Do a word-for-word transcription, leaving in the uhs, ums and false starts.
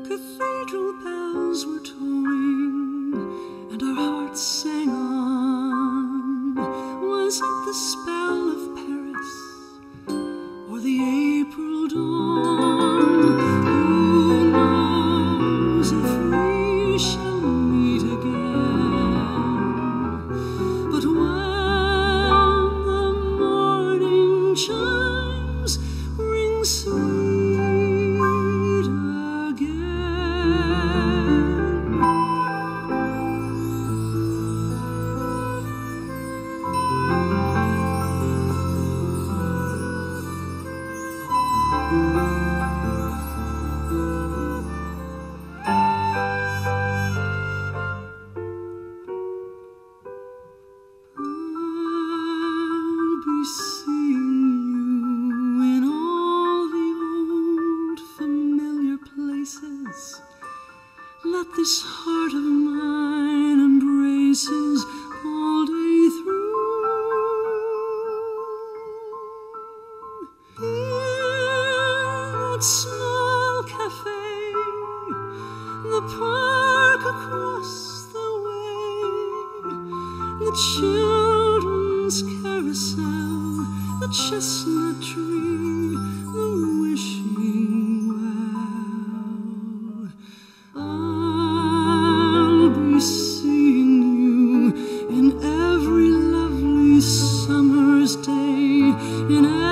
cathedral bells were tolling, and our hearts sang on. Was it the spell of Paris, or the April dawn? Who knows if we shall meet again? But when the morning chimes ring sweet again, I'll be seeing you in all the old familiar places. Let this heart of mine embraces all day through. In that small cafe, the park across the way, the children's carousel, the chestnut tree, the wishing well. I'll be seeing you in every lovely summer's day, in